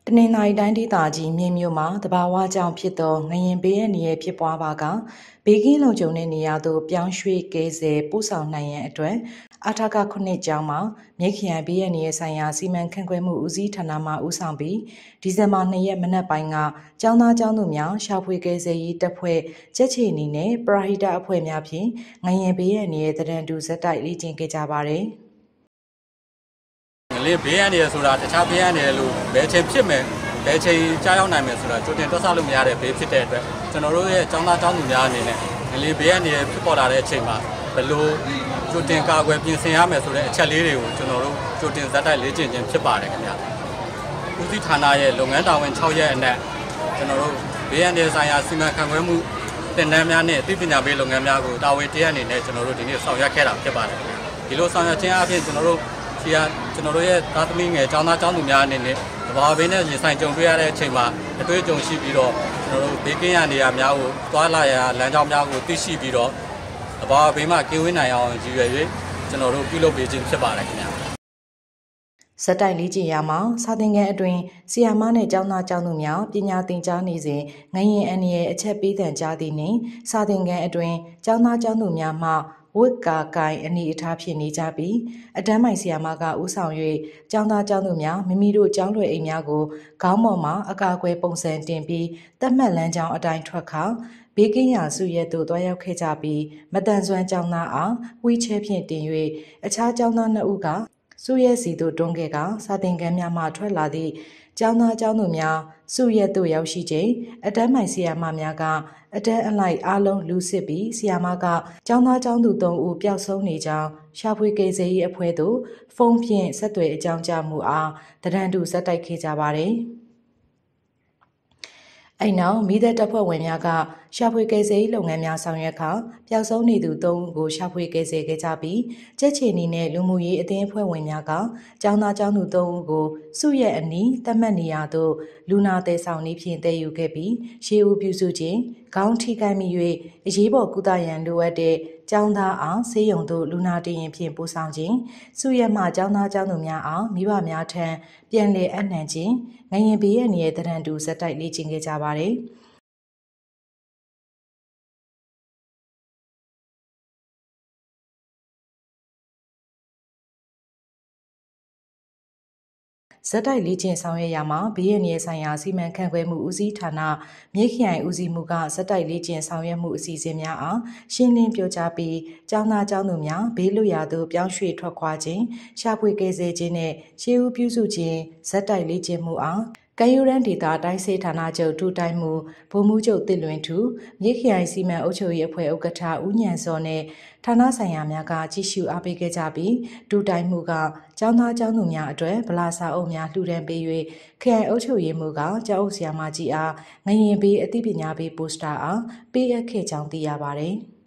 တနင်္သာရီတိုင်းဒေသကြီးမြင်းမြို့မှာတဘာဝကြောင့်ဖြစ်သောငလျင်ဘေးအန္တရာယ်ဖြစ်ပွားပါကဘေးကင်းလုံခြုံတဲ့နေရာသို့ပြောင်းရွှေ့ကယ်ဆယ်ပို့ဆောင်နိုင်ရန်အတွက်အထက9ကျောင်းမှာမြိတ်ခရိုင်ဘေးအန္တရာယ်ဆိုင်ရာစီမံခန့်ခွဲမှုဦးစီးဌာနမှဦးဆောင်ပြီးဒီဇင်ဘာ2ရက်မနက်ပိုင်းကကျောင်းသားကျောင်းသူများရှာဖွေကယ်ဆယ်ရေးတပ်ဖွဲ့ကြက်ချီအနေနဲ့ပရဟိတအဖွဲ့များဖြင့်ငလျင်ဘေးအန္တရာယ်တရန်တူဇက်တိုက်လေ့ကျင့်ခဲ့ကြပါတယ်ငလျင်ဘေးအန္တရာယ်ဆိုတာတခြားဘေးအန္တရာယ်လို့ဘယ်ချိန်ဖြစ်မယ်ဘယ်ချိန်ကြားရောက်နိုင်မယ်ဆိုတာကြိုတင်တွက်ဆလို့မရတဲ့ဘေးဖြစ်တဲ့အတွက်ကျွန်တော်တို့ရဲ့ကျောင်းသားကျောင်းသူများအနေနဲ့ငလျင်ဘေးအန္တရာယ်ဖြစ်ပေါ်လာတဲ့အချိန်မှာဘယ်လိုကြိုတင်ကာကွယ်ပြင်ဆင်ရမယ်ဆိုတဲ့အချက်လေးတွေကိုကျွန်တော်တို့ကြိုတင်ဇက်တိုက်လေ့ကျင့်ခြင်းဖြစ်ပါတယ်ခင်ဗျာဦးစီးဌာနရဲ့လုပ်ငန်းတာဝန်6ရက်အနက်ကျွန်တော်တို့ဘေးအန္တရာယ်ဆိုင်ရာစီမံခန့်ခွဲမှုသင်တန်းများနဲ့အသိပညာပေးလုပ်ငန်းများကိုတာဝန်တရက်အနေနဲ့ကျွန်တော်တို့ဒီနေ့ဆောင်ရွက်ခဲ့တာဖြစ်ပါတယ်ဒီလိုဆောင်ရွက်ခြင်းအပြင်ကျွန်တော်တို့ရဲ့သားသမီးငယ်ကျောင်းသားကျောင်းသူများအနေနဲ့တဘာဘေးနဲ့ရင်ဆိုင်ကြုံတွေ့ရတဲ့အချိန်မှာအတွေ့အကြုံရှိပြီးတော့ကျွန်တော်တို့ဘေးကင်းရနေရာများကိုသွားလာရာလမ်းကြောင်းများကိုသိရှိပြီးတော့တဘာဘေးမှာကင်းဝေးနိုင်အောင်ရည်ရွယ်၍ကျွန်တော်တို့ပြုလုပ်ပေးခြင်းဖြစ်ပါတယ်ခင်ဗျာဇက်တိုက်လေ့ကျင့်ရာမှာစာသင်ခန်းအတွင်းဆီယာမနဲ့ကျောင်းသားကျောင်းသူများပညာသင်ကြားနေစဉ်ငလျင်အန္တရာယ်အချက်ပေးသံကြားသည်နှင့်စာသင်ခန်းအတွင်းကျောင်းသားကျောင်းသူများမှဝတ်ကာကိုင်အနေအထားဖြစ်နေကြပြီးအတန်းမိုင်ဆီယာမကဦးဆောင်၍ကျောင်းသားကျောင်းသူများမိမိတို့ကျောင်းလွယ်အိမ်များကိုခေါင်းပေါ်မှာအကာအကွယ်ပုံစံတင်ပြီးသတ်မှတ်လမ်းကြောင်းအတိုင်းထွက်ခါဘေးကင်းရာစုရဲသို့တွားရောက်ခဲ့ကြပြီးမတန်ဆွမ်းကျောင်းသားအားဝီချဲဖြင့်တင်၍အခြားကျောင်းသား2ဦးကစုရဲစီသို့တွန်းခဲ့ကစာသင်ခန်းများမှထွက်လာသည့်ကျောင်းသားကျောင်းသူများစုရဲသို့ရောက်ရှိချိန်အတန်းမိုင်ဆီယာမများကအတန်းအလိုက်အားလုံးလူစစ်ပြီးဆီယာမကကျောင်းသားကျောင်းသူ3ဦးပျောက်ဆုံးနေကြောင်းရှာဖွေကယ်ဆယ်ရေးအဖွဲ့သို့ဖုန်းဖြင့်ဆက်သွယ်အကြောင်းကြားမှုအားတရန်တူဇက်တိုက်ခဲ့ကြပါတယ်အဲ့နောက်မိသက်တပ်ဖွဲ့ဝင်များကရှာဖွေကယ်ဆယ်ရေးလုပ်ငန်းများဆောင်ရွက်ခါပျောက်ဆုံးနေသူ3ဦးကိုရှာဖွေကယ်ဆယ်ခဲ့ကြပြီးကြက်ချီနီနဲ့လူမှုရေးအသင်းအဖွဲ့ဝင်များကကျောင်းသားကျောင်းသူ3ဦးကိုစုရဲ့အနီးတတ်မှတ်နေရာသို့လူနာတဲဆောင်နည်းဖြင့်တည်ယူခဲ့ပြီးရှေးဦးပြုစုခြင်းခေါင်းထိခိုက်မိ၍အရေးပေါ်ကုသရန်လိုအပ်တဲ့ကျောင်းသားအားဆေးရုံသို့လူနာတင်ရင်ဖြင့်ပို့ဆောင်ခြင်းစုရဲ့မှကျောင်းသားကျောင်းသူများအားမိဘများထံပြန်လည်အနှံခြင်းငလျင်ဘေးရန်ရဲ့တရန်တူဇက်တိုက်လေ့ကျင့်ခဲ့ကြပါတယ်ဇက်တိုက်လေ့ကျင့်ဆောင်ရွက်ရာမှာဘေးရန်ရဲ့ဆိုင်ရာစီမံခန့်ခွဲမှုဦးစီးဌာနမြိတ်ခရိုင်ဦးစီးမှုကဇက်တိုက်လေ့ကျင့်ဆောင်ရွက်မှုအစီအစဉ်များအားရှင်းလင်းပြောကြားပြီးကျောင်းသားကျောင်းသူများဘေးလွတ်ရာသို့ပြောင်းရွှေ့ထွက်ခွာခြင်းရှာဖွေကယ်ဆယ်ခြင်းနဲ့ရှေးဦးပြုစုခြင်းဇက်တိုက်လေ့ကျင့်မှုအားကယူရန်ဒေတာတိုင်းစေဌာနချုပ်ထူတိုင်းမှုဗိုလ်မှူးချုပ်တစ်လွင်ထူမြိတ်ခရိုင်စီမံအုပ်ချုပ်ရေးအဖွဲ့ဥက္ကဋ္ဌဦးညံစောနဲ့ဌာနဆိုင်ရာများကကြီးစုအားပေးခဲ့ကြပြီးထူတိုင်းမှုကကျောင်းသားကျောင်းသူများအတွက်ဗလာစာအုပ်များလှူဒန်းပေး၍ခရိုင်အုပ်ချုပ်ရေးမှုကကျောင်းအုပ်ဆရာမကြီးအားငလျင်ဘေးအသိပညာပေးပိုစတာအားပေးအပ်ခဲ့ကြောင်းသိရပါတယ်။